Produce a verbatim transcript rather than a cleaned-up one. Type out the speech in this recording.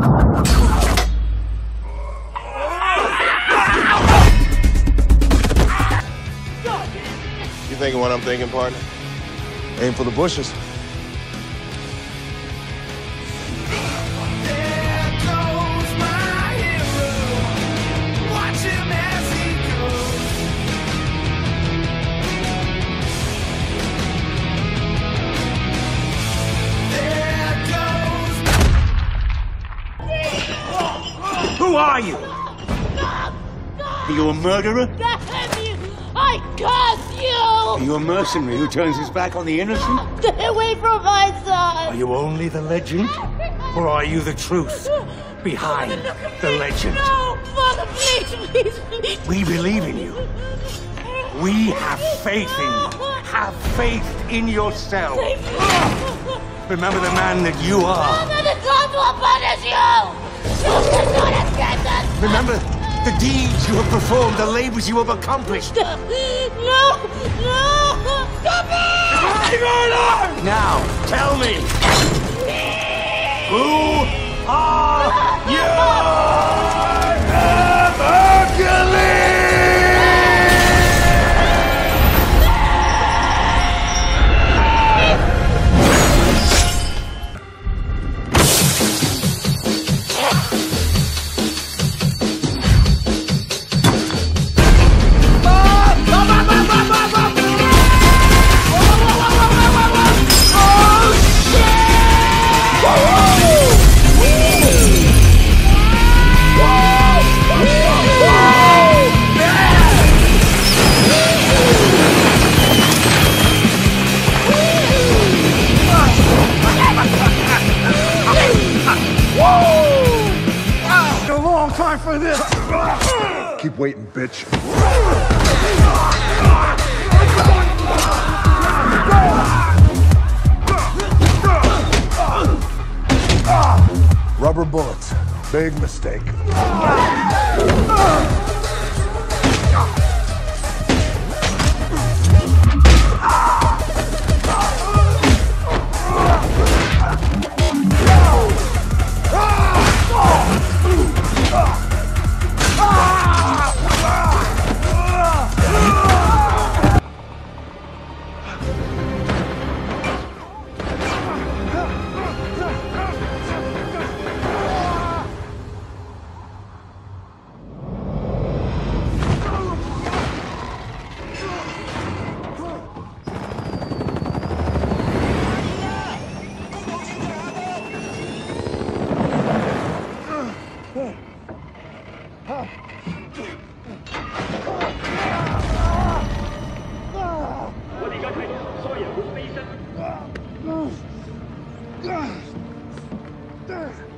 You thinking what I'm thinking, partner? Aim for the bushes. Who are you? Are you a murderer? I curse you! Are you a mercenary who turns his back on the innocent? Stay away from my son! Are you only the legend? Or are you the truth behind the legend? No! Father, please, please, please! We believe in you. We have faith in you. Have faith in yourself. Remember the man that you are. Father, the gods will punish you! You cannot escape us! Remember the deeds you have performed, the labors you have accomplished. No! No! Stop it! Now, tell me, who are you? Hercules! Time for this. Keep waiting, bitch. Rubber bullets. Big mistake. Ugh!